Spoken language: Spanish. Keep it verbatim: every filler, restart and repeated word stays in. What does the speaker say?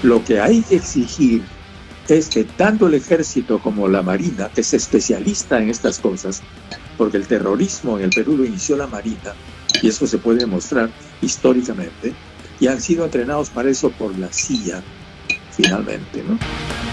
Lo que hay que exigir es que tanto el ejército como la marina, que es especialista en estas cosas, porque el terrorismo en el Perú lo inició la marina, y eso se puede demostrar históricamente, y han sido entrenados para eso por la C I A, finalmente, ¿no?